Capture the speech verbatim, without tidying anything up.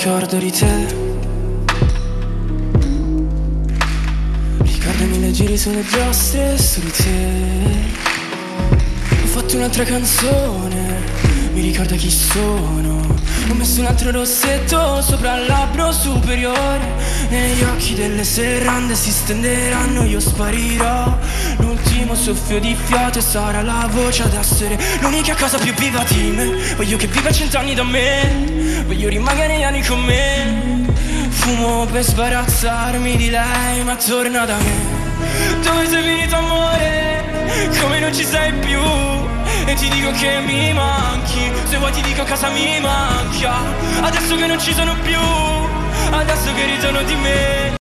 ricordo di te. Ricordo mille giri sulle giostre su di te. Ho fatto un'altra canzone, mi ricorda chi sono. Ho messo un altro rossetto sopra il labbro superiore. Negli occhi delle serrande si stenderanno, io sparirò. L'ultimo soffio di fiato e sarà la voce ad essere l'unica cosa più viva di me. Voglio che viva cent'anni da me, voglio rimanga negli anni con me. Fumo per sbarazzarmi di lei, ma torna da me. Dove sei finito amore? Come non ci sei più? E ti dico che mi manchi, se vuoi ti dico cosa mi manca. Adesso che non ci sono più, adesso che ritorno di me.